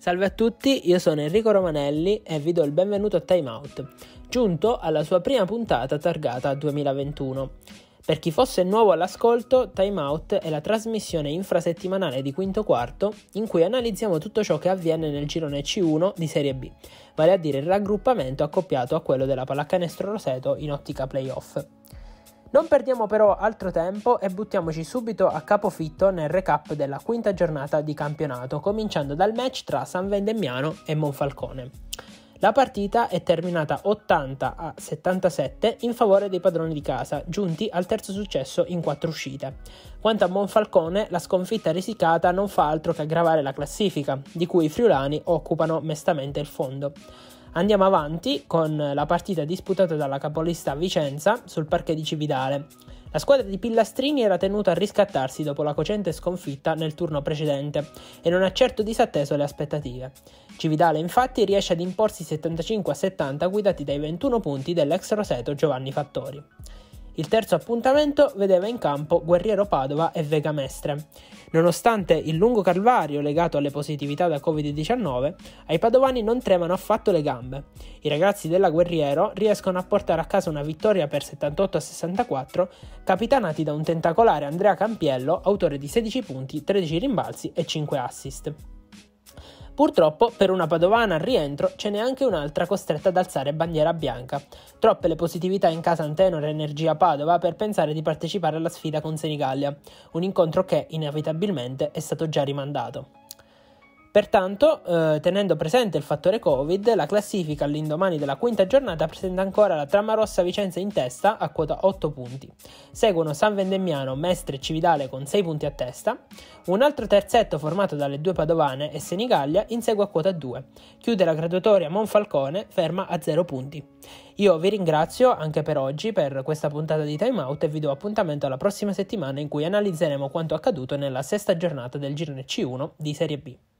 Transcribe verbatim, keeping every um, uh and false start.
Salve a tutti, io sono Enrico Romanelli e vi do il benvenuto a Time Out, giunto alla sua prima puntata targata duemilaventuno. Per chi fosse nuovo all'ascolto, Time Out è la trasmissione infrasettimanale di Quinto Quarto in cui analizziamo tutto ciò che avviene nel girone C uno di Serie B, vale a dire il raggruppamento accoppiato a quello della Pallacanestro Roseto in ottica playoff. Non perdiamo però altro tempo e buttiamoci subito a capofitto nel recap della quinta giornata di campionato, cominciando dal match tra San Vendemmiano e Monfalcone. La partita è terminata ottanta a settantasette in favore dei padroni di casa, giunti al terzo successo in quattro uscite. Quanto a Monfalcone, la sconfitta risicata non fa altro che aggravare la classifica, di cui i friulani occupano mestamente il fondo. Andiamo avanti con la partita disputata dalla capolista Vicenza sul parquet di Cividale. La squadra di Pillastrini era tenuta a riscattarsi dopo la cocente sconfitta nel turno precedente e non ha certo disatteso le aspettative. Cividale infatti riesce ad imporsi settantacinque a settanta guidati dai ventuno punti dell'ex Roseto Giovanni Fattori. Il terzo appuntamento vedeva in campo Guerriero Padova e Vega Mestre. Nonostante il lungo calvario legato alle positività da covid diciannove, ai padovani non tremano affatto le gambe. I ragazzi della Guerriero riescono a portare a casa una vittoria per settantotto a sessantaquattro, capitanati da un tentacolare Andrea Campiello, autore di sedici punti, tredici rimbalzi e cinque assist. Purtroppo per una padovana al rientro ce n'è anche un'altra costretta ad alzare bandiera bianca. Troppe le positività in casa Antenor Energia Padova per pensare di partecipare alla sfida con Senigallia, un incontro che inevitabilmente è stato già rimandato. Pertanto, eh, tenendo presente il fattore Covid, la classifica all'indomani della quinta giornata presenta ancora la Tramarossa Vicenza in testa a quota otto punti. Seguono San Vendemmiano, Mestre e Cividale con sei punti a testa. Un altro terzetto formato dalle due padovane e Senigallia insegue a quota due. Chiude la graduatoria Monfalcone, ferma a zero punti. Io vi ringrazio anche per oggi per questa puntata di Time Out e vi do appuntamento alla prossima settimana in cui analizzeremo quanto accaduto nella sesta giornata del girone C uno di Serie B.